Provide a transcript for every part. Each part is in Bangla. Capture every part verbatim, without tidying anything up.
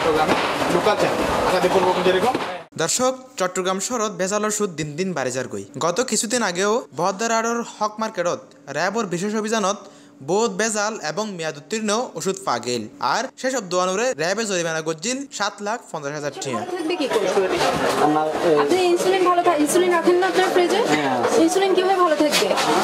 চট্টগ্রামে লোকাল চ্যানেল আচ্ছা বলবো যেরকম দর্শক চট্টগ্রাম শহরত ভেজালৰ সুদ দিন দিন বাঢ়ি যাৰ গৈ গত কিছুদিন আগেও বহদ্দাৰৰ হক মার্কেটত র্যাবর বিশেষ অভিযানত বহুত ভেজাল এবং মেয়াদ উত্তীর্ণ ওষুধ পাওয়া গেল আর সেসব দোয়ানুরে র্যাবে জরিমানা গজ্জিল সাত লাখ পঞ্চাশ হাজার টাকা। আপনি ইনসুলিন ভালো থাকে ইনসুলিন রাখেন না আপনার ফ্রিজে ইনসুলিন কিভাবে ভালো থাকবে?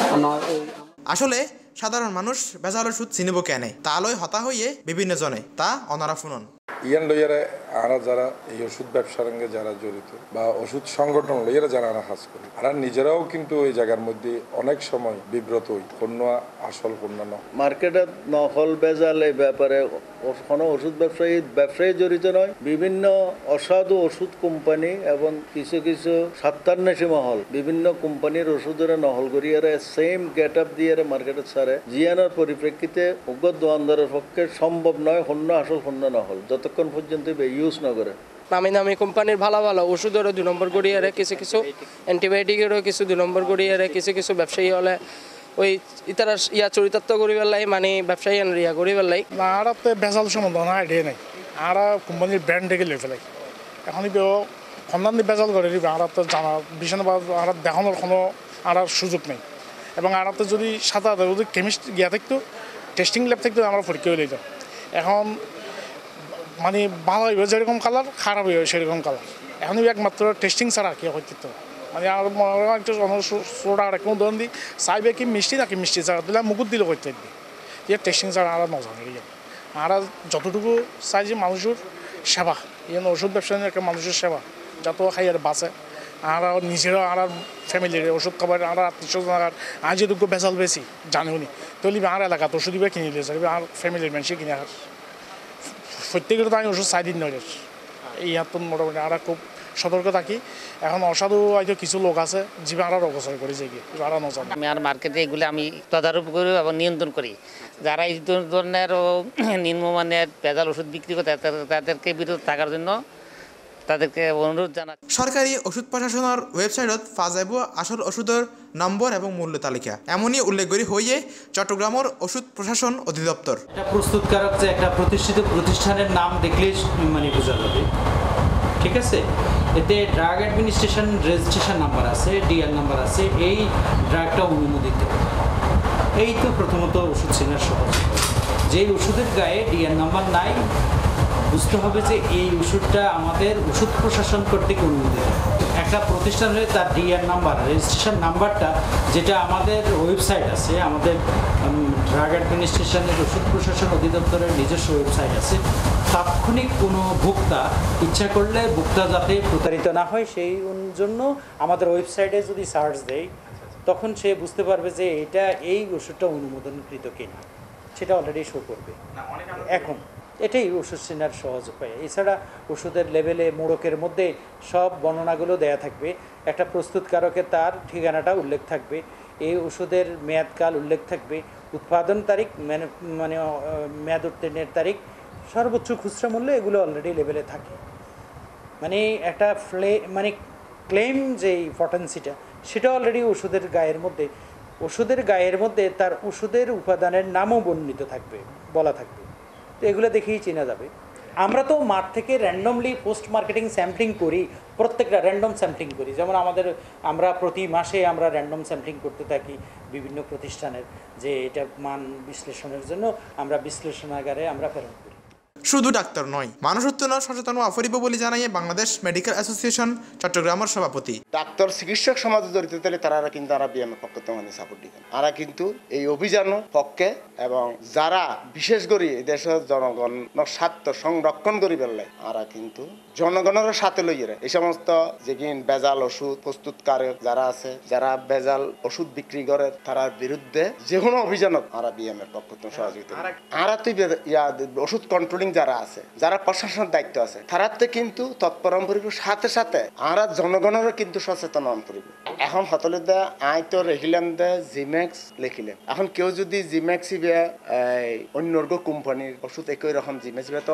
আসলে সাধারণ মানুষ ভেজাল ওষুধ চিনিব কেনে তা লই হতা হইয়ে বিভিন্ন জনে তা অনারা শুনন ইয়ান লইয়ারা আরা যারা এই ওষুধ ব্যবসার সঙ্গে যারা জড়িত বা ওষুধ সংগঠন লইয়ারা যারা আরা কাজ করে আর নিজেরাও কিন্তু এই জায়গার মধ্যে অনেক সময় বিব্রত হই পণ্য আসল পণ্য ন মার্কেটে নকল ভেজাল এই ব্যাপারে কোনো ওষুধ ব্যবসায়ী ব্যবসায়ী জড়িত নয়। বিভিন্ন অসাধু ওষুধ কোম্পানি এবং কিছু কিছু সত্যান্বেষী মহল বিভিন্ন কোম্পানির ওষুধের নহল করিয়ারে সেম গেট আপ দিয়ে মার্কেটে ছাড়ে জিয়ানোর পরিপ্রেক্ষিতে উগ্র দোয়ানদারের পক্ষে সম্ভব নয় পণ্য আসল পণ্য নহল যতক্ষণ পর্যন্ত ইউজ না করে। নামি নামি কোম্পানির ভালো ভালো ওষুধেরও দুই নম্বর গড়িয়ারে কিছু কিছু অ্যান্টিবায়োটিকেরও কিছু দুই নম্বর গড়িয়ারে কিছু কিছু ব্যবসায়ী হলে ওই ইতারা ইয়া চরিতার্থ করি পেলাই মানে ব্যবসায়ী ইয়া করি পেলাই না আর ভেজাল সম্বন্ধ না আইডিয়া নাই আর কোম্পানির ব্র্যান্ড থেকে লই ফেলাই এখনই সন্ধান ভেজাল করে দিবে আর জানা বিছানা আর দেখানোর কোনো আর সুযোগ নেই এবং আর যদি সাদা যদি কেমিস্ট গিয়া থাকতো টেস্টিং ল্যাব থাকতো আমরা পরীক্ষা হয়ে যাই এখন মানে ভালো হইব যেরকম কালার খারাপ হইব সেরকম কালার এখন একমাত্র টেস্টিং ছাড়া কি হইতো মানে আর একটা সোডা আর কোনো ধরন দিই চাইবে কি মিষ্টি নাকি মিষ্টি ছাড়া দিলে মুকুট দিলে করতে দিই ইয়ে টেস্টিং ছাড়া আর নজানে আর যতটুকু চাই যে মানুষের সেবা ইয়ে ওষুধ ব্যবসা একটা মানুষের সেবা যত খাই আর বাঁচে আর নিজেরও আর ফ্যামিলির ওষুধ খাবার আর আত্মীয় স্বজন আর আর যেটুকু ভেজাল বেশি জানিও নি তাহলে আর এলাকাত ওষুধ দিবে কিনে দিয়েছে আর ফ্যামিলির মানুষই কিনে আর প্রত্যেকের তো আমি ওষুধ চাই দিন নয় এই হাত মোটামুটি আর খুব সতর্ক থাকি। এখন অসাধু হয়তো কিছু লোক আছে যে আর অগোচর করে যে আর নজান আমি আর মার্কেটে এগুলো আমি তদারক করি এবং নিয়ন্ত্রণ করি যারা এই ধরনের নিম্নমানের ভেজাল ওষুধ বিক্রি করে তাদেরকে বিরত থাকার জন্য তাদেরকে অনুরোধ জানাচ্ছি। সরকারি ওষুধ প্রশাসনের ওয়েবসাইটত পাওয়া যাব আসল ওষুধের নম্বর এবং মূল্য তালিকা এমনই উল্লেখ করি হইয়ে চট্টগ্রামের ওষুধ প্রশাসন অধিদপ্তর একটা প্রস্তুতকারক যে একটা প্রতিষ্ঠিত প্রতিষ্ঠানের নাম দেখলেই মানে বোঝা যাবে ঠিক আছে। এতে ড্রাগ অ্যাডমিনিস্ট্রেশন রেজিস্ট্রেশন নাম্বার আছে ডিআর নাম্বার আছে এই ড্রাগটা অনুমোদিত এই তো প্রথমত ওষুধ চেনার সহজ যেই ওষুধের গায়ে ডিআর নাম্বার নাই বুঝতে হবে যে এই ওষুধটা আমাদের ওষুধ প্রশাসন কর্তৃক অনুমোদিত একটা প্রতিষ্ঠান হলে তার ডিআর নাম্বার রেজিস্ট্রেশন নাম্বারটা যেটা আমাদের ওয়েবসাইট আছে আমাদের ড্রাগ অ্যাডমিনিস্ট্রেশনের ওষুধ প্রশাসন অধিদপ্তরের নিজস্ব ওয়েবসাইট আছে তাৎক্ষণিক কোনো ভোক্তা ইচ্ছা করলে ভোক্তা যাতে প্রতারিত না হয় সেই জন্য আমাদের ওয়েবসাইটে যদি সার্চ দেয় তখন সে বুঝতে পারবে যে এটা এই ওষুধটা অনুমোদনকৃত কিনা সেটা অলরেডি শো করবে এখন এটাই ওষুধ চেনার সহজ উপায়। এছাড়া ওষুধের লেভেলে মোড়কের মধ্যে সব বর্ণনাগুলো দেয়া থাকবে একটা প্রস্তুতকারকের তার ঠিকানাটা উল্লেখ থাকবে এই ওষুধের মেয়াদকাল উল্লেখ থাকবে উৎপাদন তারিখ মানে মানে মেয়াদ উত্তীর্ণের তারিখ সর্বোচ্চ খুচরা মূল্য এগুলো অলরেডি লেভেলে থাকে মানে একটা ফ্লে মানে ক্লেম যেই পটেন্সিটা সেটা অলরেডি ওষুধের গায়ের মধ্যে ওষুধের গায়ের মধ্যে তার ওষুধের উপাদানের নামও বর্ণিত থাকবে বলা থাকবে তো এগুলো দেখেই চেনা যাবে। আমরা তো মাঠ থেকে র্যান্ডমলি পোস্ট মার্কেটিং স্যাম্পলিং করি প্রত্যেকটা র্যান্ডম স্যাম্পলিং করি যেমন আমাদের আমরা প্রতি মাসে আমরা র্যান্ডম স্যাম্পলিং করতে থাকি বিভিন্ন প্রতিষ্ঠানের যে এটা মান বিশ্লেষণের জন্য আমরা বিশ্লেষণাগারে আমরা প্রেরণ করি। শুধু ডাক্তার নয় মানুষ উত্তোলন সচেতন অপরিব বলে জানাইয়ে বাংলাদেশ মেডিকেল অ্যাসোসিয়েশন চট্টগ্রামের সভাপতি ডাক্তার চিকিৎসক সমাজে জড়িত তাহলে তারা কিন্তু তারা বিএমের পক্ষে তোমাদের সাপোর্ট দিবেন তারা কিন্তু এই অভিযানের পক্ষে এবং যারা বিশেষ করে দেশের জনগণের স্বার্থ সংরক্ষণ করি পেলে তারা কিন্তু জনগণের সাথে লইয়ে এই সমস্ত যেগিন বেজাল ওষুধ প্রস্তুতকারক যারা আছে যারা বেজাল ওষুধ বিক্রি করে তার বিরুদ্ধে যে কোনো অভিযানত তারা বিএমের পক্ষ থেকে সহযোগিতা আর তুই ইয়া ওষুধ কন্ট্রোলিং যারা আছে যারা প্রশাসনের দায়িত্ব আছে তারা তো কিন্তু তৎপরম পরিব সাথে সাথে আর জনগণেরও কিন্তু সচেতন হন পরিব এখন হতলে দা আই তো রেখিলাম দা জিম্যাক্স লিখিলাম এখন কেউ যদি জিম্যাক্স অন্য কোম্পানির ওষুধ একই রকম জিম্যাক্স তো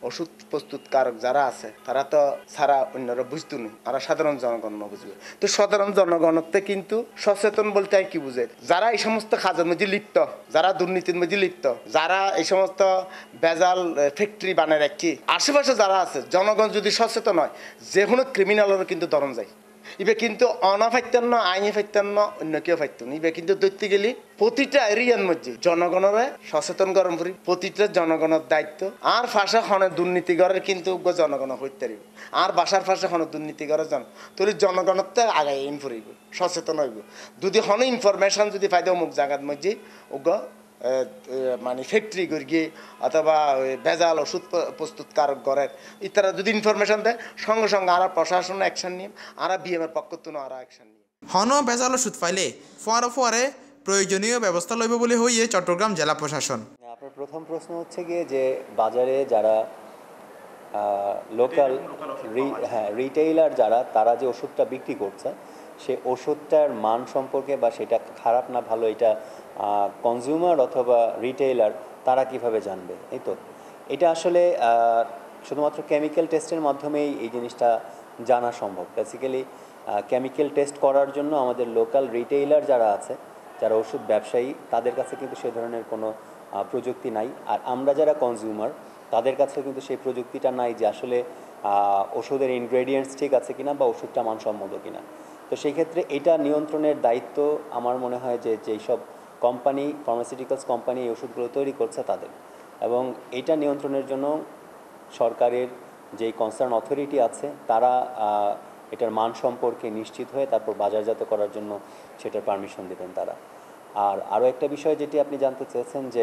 ওষুধ প্রস্তুতকারক যারা আছে তারা তো সারা অন্যরা বুঝতো না, আর সাধারণ জনগণ বুঝবে। তো সাধারণ জনগণতে কিন্তু সচেতন বলতে হয় কি বুঝে, যারা এই সমস্ত কাজের মধ্যে লিপ্ত, যারা দুর্নীতির মধ্যে লিপ্ত, যারা এই সমস্ত ভেজাল ফ্যাক্টরি বানিয়ে রাখি, আশেপাশে যারা আছে জনগণ যদি সচেতন হয়, যে কোনো ক্রিমিনালেরও কিন্তু ধরন যায়। ইবে কিন্তু অনাফাইতান্ন আইনে ফাইতান্ন অন্য কেউ ফাইত না। ইবে কিন্তু ধরতে গেলে প্রতিটা এরিয়ার মধ্যে জনগণের সচেতন গরম করি, প্রতিটা জনগণের দায়িত্ব। আর ফাঁসা খনে দুর্নীতি করার কিন্তু জনগণ হইতে পারিব, আর বাসার ফাঁসা খনে দুর্নীতি করার জন তোর জনগণের তো আগায় ইন ফুরিব, সচেতন হইব। যদি হন ইনফরমেশন যদি ফাইদে অমুক জায়গার মধ্যে ওগ মানে ফ্যাক্টরি করি অথবা ভেজাল ওষুধ প্রস্তুতকারক ঘরের ইত্যাদি যদি ইনফরমেশন দেয়, সঙ্গে সঙ্গে আর প্রশাসন অ্যাকশন নিয়ে আর বিএমের পক্ষ থেকে আর অ্যাকশন নিয়ে হন ভেজাল ওষুধ পাইলে ফোয়ারে ফোয়ারে প্রয়োজনীয় ব্যবস্থা লইব বলে হইয়ে চট্টগ্রাম জেলা প্রশাসন। আপনার প্রথম প্রশ্ন হচ্ছে গিয়ে যে বাজারে যারা লোকাল হ্যাঁ রিটেইলার যারা তারা যে ওষুধটা বিক্রি করছে সে ওষুধটার মান সম্পর্কে বা সেটা খারাপ না ভালো এটা কনজিউমার অথবা রিটেইলার তারা কিভাবে জানবে? এই তো এটা আসলে শুধুমাত্র কেমিক্যাল টেস্টের মাধ্যমেই এই জিনিসটা জানা সম্ভব। বেসিক্যালি কেমিক্যাল টেস্ট করার জন্য আমাদের লোকাল রিটেইলার যারা আছে, যারা ওষুধ ব্যবসায়ী, তাদের কাছে কিন্তু সে ধরনের কোনো প্রযুক্তি নাই। আর আমরা যারা কনজিউমার তাদের কাছেও কিন্তু সেই প্রযুক্তিটা নাই যে আসলে ওষুধের ইনগ্রেডিয়েন্টস ঠিক আছে কিনা বা ওষুধটা মানসম্মত কিনা। তো সেই ক্ষেত্রে এটা নিয়ন্ত্রণের দায়িত্ব আমার মনে হয় যে যেই সব কোম্পানি ফার্মাসিউটিক্যালস কোম্পানি এই ওষুধগুলো তৈরি করছে তাদের, এবং এটা নিয়ন্ত্রণের জন্য সরকারের যেই কনসার্ন অথরিটি আছে তারা এটার মান সম্পর্কে নিশ্চিত হয়ে তারপর বাজারজাত করার জন্য সেটার পারমিশন দেবেন তারা। আর আরও একটা বিষয় যেটি আপনি জানতে চেয়েছেন যে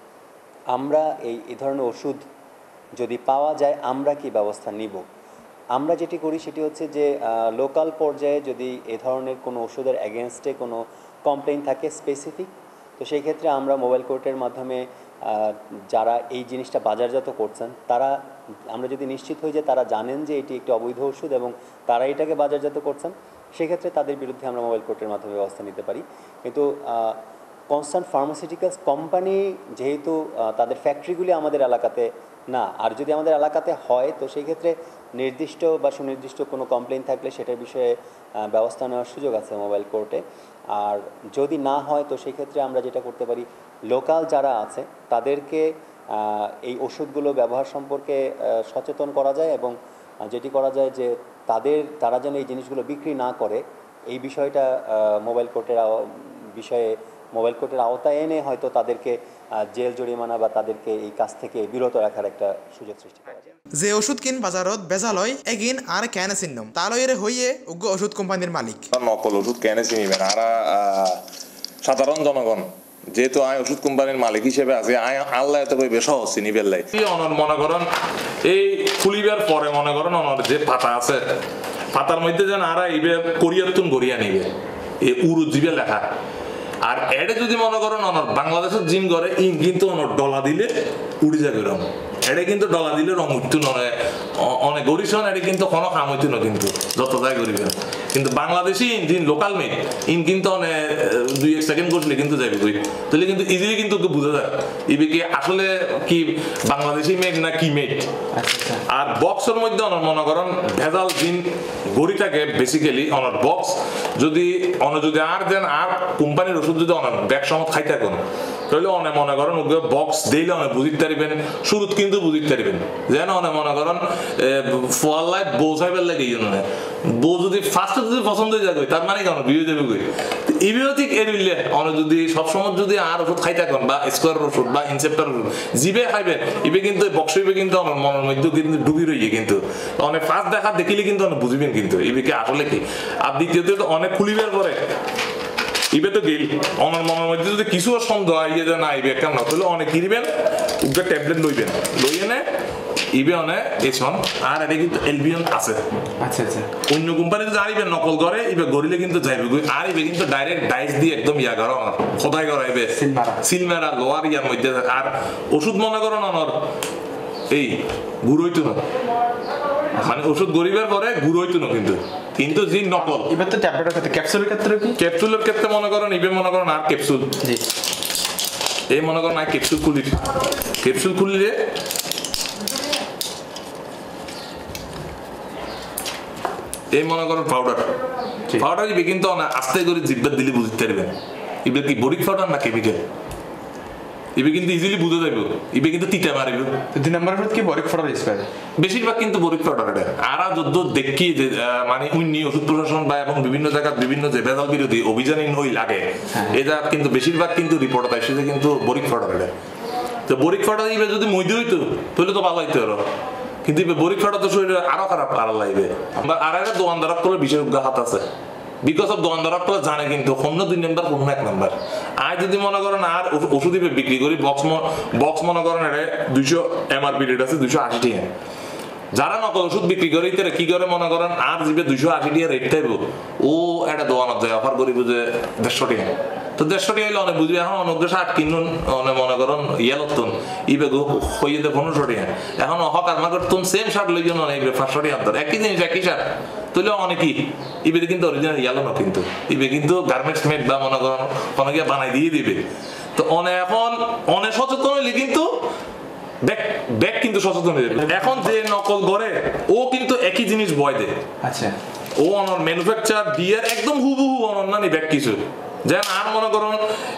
আমরা এই এই ধরনের ওষুধ যদি পাওয়া যায় আমরা কি ব্যবস্থা নিব। আমরা যেটি করি সেটি হচ্ছে যে লোকাল পর্যায়ে যদি এ ধরনের কোনো ওষুধের অ্যাগেনস্টে কোনো কমপ্লেইন থাকে স্পেসিফিক, তো সেই ক্ষেত্রে আমরা মোবাইল কোর্টের মাধ্যমে যারা এই জিনিসটা বাজারজাত করছেন তারা, আমরা যদি নিশ্চিত হই যে তারা জানেন যে এটি একটি অবৈধ ওষুধ এবং তারা এটাকে বাজারজাত করছেন, সেক্ষেত্রে তাদের বিরুদ্ধে আমরা মোবাইল কোর্টের মাধ্যমে ব্যবস্থা নিতে পারি। কিন্তু কনসার্ন ফার্মাসিউটিক্যালস কোম্পানি যেহেতু তাদের ফ্যাক্টরিগুলি আমাদের এলাকাতে না, আর যদি আমাদের এলাকাতে হয় তো সেই ক্ষেত্রে নির্দিষ্ট বা সুনির্দিষ্ট কোনো কমপ্লেইন থাকলে সেটার বিষয়ে ব্যবস্থা নেওয়ার সুযোগ আছে মোবাইল কোর্টে। আর যদি না হয় তো সেই ক্ষেত্রে আমরা যেটা করতে পারি, লোকাল যারা আছে তাদেরকে এই ওষুধগুলো ব্যবহার সম্পর্কে সচেতন করা যায় এবং যেটি করা যায় যে তাদের তারা যেন এই জিনিসগুলো বিক্রি না করে, এই বিষয়টা মোবাইল কোর্টের বিষয়ে মোবাইল কোর্টের আওতায় এনে হয়তো তাদেরকে জেল জরিমানা বা তাদেরকে এই কাজ থেকে বিরত রাখার একটা সুযোগ সৃষ্টি করা যায়। যে ওষুধ কিন বাজারত বেজাল হয় এগিন আর কেন চিহ্নম তালয়ের হইয়ে উগ্র ওষুধ কোম্পানির মালিক নকল ওষুধ কেন চিনিবেন আর সাধারণ জনগণ যেহেতু আয় ওষুধ কোম্পানির মালিক হিসেবে আছে আয় আল্লাহ এত বেশ সহজ চিনি বেল্লাই অনর মনে করেন এই খুলিবার পরে মনে করেন অনর যে পাতা আছে পাতার মধ্যে যেন আর ইবে কোরিয়ার তুন গড়িয়া নিবে এই উরু জিবে লেখা। আর এডে যদি মনে করেন অনর বাংলাদেশের জিম করে ইন কিন্তু অনর ডলা দিলে উড়ি যাবে রং, এটা কিন্তু ডলা দিলে রং উঠতো নয় অনেক গরিশন, এটা কিন্তু কোনো কাম হইতো না কিন্তু যত যাই করিবেন। কিন্তু Bangladeshi engine local made in কিন্তু অনেক দুই এক সেকেন্ড করলে কিন্তু যাবে কই, তাহলে কিন্তু ইজিলি কিন্তু বোঝা যায় ইবে কি আসলে কি বাংলাদেশি মেড না কি মেড। আর বক্সের মধ্যে অনর মনে করেন ভেজাল জিন গড়ি থাকে বেসিক্যালি অনর বক্স যদি অন যদি আর দেন আর কোম্পানির ওষুধ যদি অনেক ব্যাগ সমত খাই থাকুন তাহলে অনেক মনে করেন ওকে বক্স দিলে অনেক বুঝিতে পারিবেন, শুরুত কিন্তু বুঝিতে পারিবেন যেন অনেক মনে করেন ফল লাইফ বউ সাইবার লাগে এই জন্য বউ যদি ফার্স্টে যদি পছন্দ হয়ে যাবে তার মানে কেন বিয়ে যাবে কই ইবিও ঠিক এরিলে অনেক যদি সবসময় যদি আর ওষুধ খাই থাকুন বা স্কোয়ার ওষুধ বা ইনসেপ্টার ওষুধ জিবে খাইবেন ইবে কিন্তু বক্স ইবে কিন্তু আমার মনের মধ্যে কিন্তু ডুবি রইয়ে কিন্তু অনেক ফার্স্ট দেখা দেখিলে কিন্তু অনেক বুঝবেন কিন্তু ইবে কি আসলে কি। আর দ্বিতীয়ত অনেক খুলিবার পরে ইবে তো গেল আমার মনের মধ্যে যদি কিছু সন্দেহ আইয়ে যে না ইবে কেন তাহলে অনেক কিনবেন উগা ট্যাবলেট লইবেন লইয়ে নে ইবে অনেক এসন আর এটা কিন্তু এলবিয়ন আছে। আচ্ছা আচ্ছা অন্য কোম্পানি যদি আইবেন নকল করে ইবে গরিলে কিন্তু যাইবে আর ইবে কিন্তু ডাইরেক্ট ডাইস দিয়ে একদম ইয়া করো খোদাই করা ইবে সিলমারা লোয়ার ইয়ার মধ্যে। আর ওষুধ মনে করো অনর এই গুড় হইতো না, মানে ওষুধ গরিবের পরে গুড় হইতো না কিন্তু কিন্তু যে নকল এবার তো ট্যাবলেটের ক্ষেত্রে ক্যাপসুলের ক্ষেত্রে কি ক্যাপসুলের ক্ষেত্রে মনে করেন ইবে মনে করেন আর ক্যাপসুল জি এই মনে করেন আর ক্যাপসুল খুলি ক্যাপসুল খুললে এই মনে করেন পাউডার পাউডার ইবে কিন্তু আস্তে করে জিব্বা দিলে বুঝতে পারবেন ইবে কি বরিক পাউডার না কেমিক্যাল ইবে কিন্তু ইজিলি বুঝে যাইব ইবে কিন্তু তিতা মারিব দুই নম্বরের কি বরিক পাউডার ইউজ করে বেশিরভাগ কিন্তু বরিক পাউডার এটা আর যত দেখি যে মানে উন্নি ওষুধ প্রশাসন বা এবং বিভিন্ন জায়গায় বিভিন্ন যে ভেজাল বিরোধী অভিযানে ওই লাগে এই জায়গা কিন্তু বেশিরভাগ কিন্তু রিপোর্ট আসে সেটা কিন্তু বরিক পাউডার এটা তো বরিক পাউডার ইবে যদি মইদে হইতো তাহলে তো ভালো হইতো আরো কিন্তু ইবে বরিক পাউডার তো শরীরে আরো খারাপ আর লাগবে আর একটা দোকানদার করে বিশেষজ্ঞ হাত আছে বিকজ অফ দোকানদার জানে কিন্তু অন্য দুই নাম্বার কোনো এক নাম্বার আর যদি মনে করেন আর ওষুধ বিক্রি করি বক্স বক্স মনে করেন এটা দুইশো এমআরপি রেট আছে দুইশো আশি টাকা যারা নকল ওষুধ বিক্রি করে তারা কি করে মনে করেন আর জিবে দুইশো আশি টাকা রেট থাকব ও একটা দোকানত যায় অফার করি বুঝে দেড়শো টাকা তো দেড়শো টাকা হইলে অনেক বুঝবে এখন অনেক ষাট কিনুন অনেক মনে করেন ইয়ে লতুন ইবে গো হইয়ে দেয় পনেরোশো টাকা এখন হকার মার্কেট তুমি সেম শার্ট লই জন্য অনেক পাঁচশো টাকা আনতার একই জিনিস একই শার্ট তাহলে অনেকই ইবে কিন্তু অরিজিনাল ইয়ালো না কিন্তু ইবে কিন্তু গার্মেন্টস মেড বা মনে করেন অনেকে বানাই দিয়ে দিবে তো অনেক এখন অনেক সচেতন হইলে কিন্তু ব্যাক ব্যাক কিন্তু সচেতন হয়ে যাবে এখন যে নকল করে ও কিন্তু একই জিনিস বয় দেয় আচ্ছা ও অনর ম্যানুফ্যাকচার দিয়ে একদম হুবহু অনর না নি ব্যাক কিছু যেন আর মনে করুন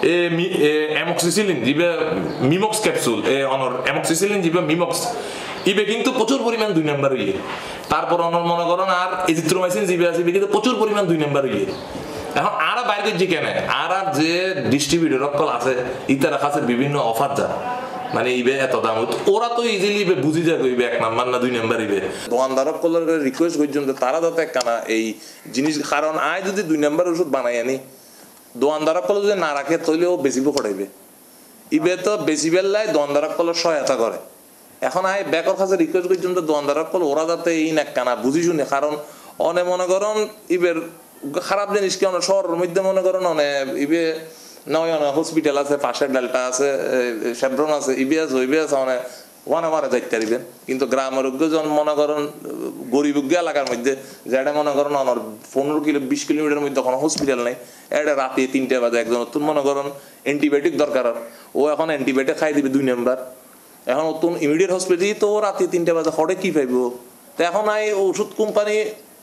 অ্যামক্সিসিলিন জিবে মিমক্স ক্যাপসুল এ অনর অ্যামক্সিসিলিন জিবে মিমক্স ইবে কিন্তু প্রচুর পরিমাণ দুই নাম্বার ইয়ে তারপর অনর মনে করুন আর এজিথ্রোমাইসিন জিবে আছে কিন্তু প্রচুর পরিমাণ দুই নাম্বার ইয়ে এখন আর বাইরে যে কেন আর আর যে ডিস্ট্রিবিউটর অকল আছে ইতারা কাছে বিভিন্ন অফার যা মানে ইবে এত দাম ওরা তো ইজিলি ইবে বুঝি যায় ইবে এক নাম্বার না দুই নাম্বার ইবে দোকানদারক কলার রিকোয়েস্ট করছেন তারা যাতে একখানা এই জিনিস কারণ আয় যদি দুই নাম্বার ওষুধ বানাই আনি দোকানদারক কল যদি না রাখে তাহলে ও বেশিব পড়াইবে ইবে তো বেশি বেলায় দোকানদারক কলার সহায়তা করে এখন আয় ব্যাকর কাছে রিকোয়েস্ট করছেন তো দোকানদারক কল ওরা যাতে এই না কানা বুঝি শুনে কারণ অনে মনে করেন ইবের খারাপ জিনিস কি অনেক শহরের মধ্যে মনে করেন অনে ইবে নয় অনেক হসপিটাল আছে পাশের ডেল্টা আছে শেভরন আছে ইবে আছে ওইবে আছে অনেক ওয়ানে মারা যাইতে পারবেন কিন্তু গ্রামের জন মনে করেন গরিব এলাকার মধ্যে যেটা মনে করেন আমার পনেরো কিলো বিশ কিলোমিটার মধ্যে কোনো হসপিটাল নেই এটা রাতে তিনটে বাজে একজন নতুন মনে করেন অ্যান্টিবায়োটিক দরকার ও এখন অ্যান্টিবায়োটিক খাই দিবে দুই নাম্বার এখন নতুন ইমিডিয়েট হসপিটাল তো রাতে তিনটে বাজে হঠাৎ কি পাইব তো এখন আই ওষুধ কোম্পানি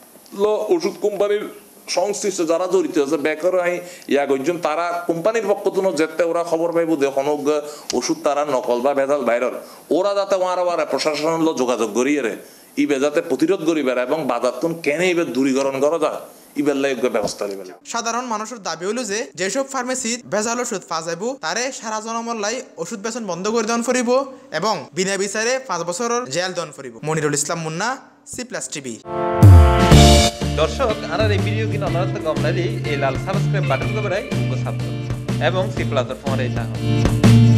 ওষুধ কোম্পানির সংশ্লিষ্ট যারা জড়িত আছে বেকার ইয়া করছেন তারা কোম্পানির পক্ষ থেকে যেতে ওরা খবর পাইব দেখুন ওষুধ তারা নকল বা ভেজাল বাইরের ওরা যাতে ওরা ওরা প্রশাসন যোগাযোগ করিয়ে ইবে যাতে প্রতিরোধ করিবার এবং বাজার তুন কেন ইবে দূরীকরণ করা যায় ব্যবস্থা সাধারণ মানুষের দাবি হলো যে যেসব ফার্মেসি ভেজাল ওষুধ পাওয়া যাইব তারে সারা জনমল্লাই ওষুধ বেচন বন্ধ করে দেন ফরিব এবং বিনা বিচারে পাঁচ বছরের জেল দেন ফরিব Monirul Islam Munna C plus TV দর্শক আর এই ভিডিও কিনা অনারত গমনালি এই লাল সাবস্ক্রাইব বাটন কবরাই উপসাপ্ত এবং সি প্লাসের ফোন এই